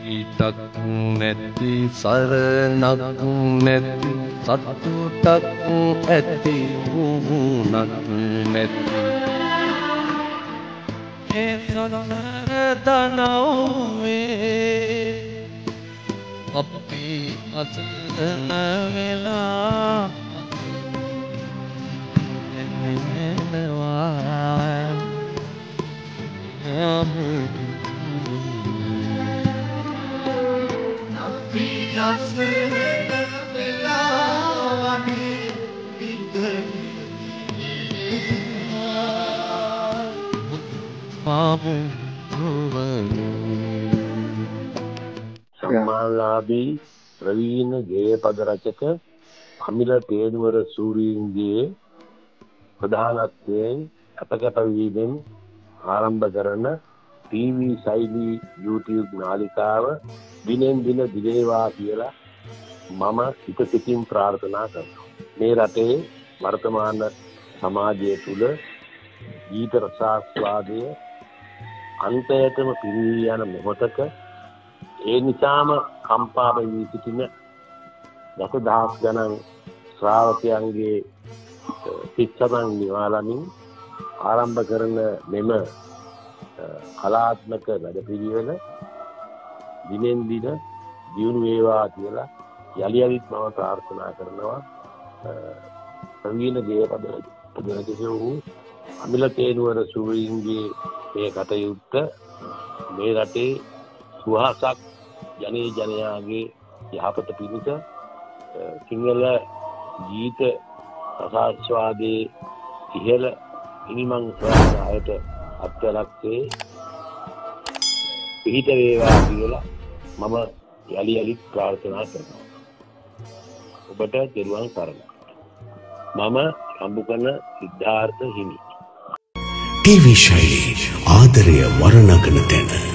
ඊටක් නැති සරණක් නැති සතුටක් ඇති වුණක් නැති ඒ සොනර දනෝවේ අපි අසන වෙලා එන්නවා සම්මානලාභී ප්‍රවීණ ගේයපද රචක අමිල තේනුවර සූරීන්ගේ ප්‍රධානත්වයෙන් අපකප වීමෙන් ආරම්භ කරන ටීවී ශෛලී YouTube නාලිකාව දිනෙන් දින දිනේවා කියලා මම හිතසිතින් ප්‍රාර්ථනා කරනවා. මේ රටේ වර්තමාන සමාජය තුළ ගීත රසාස්වාදය අන්තයටම පිරී යන මොහොතක ඒ නිසාම කම්පා වී සිටින දසදහස් ගණන් ශ්‍රාවකයන්ගේ සිත්සතන් නිවාලමින් ආරම්භ කරන මෙම කලාත්මක වැඩපිළිවෙල දිනෙන් දින දියුණු වේවා කියලා යලි යලිත් මම ප්‍රාර්ථනා කරනවා. ප්‍රවීණ ගේයපද රචකවරු අමිල තේනුවර සූරීන්ගේ මේ කටයුත්ත මේ රටේ සුවහසක් ජනයේ ජනයාගේ යහපත පිණිස සිංහල ගීත රසාස්වාදයේ ඉහළ ඉනිමං සොයන අයට අත්වලක්සේ පිහිට වේවා කියලා මම යලි යලිත් ප්‍රාර්ථනා කරනවා. ඔබට දරුවන් සරණයි. මම සම්බුකන සිද්ධාර්ථ හිමි. ටීවී ශෛලී ආදරය වර්ණගන තැන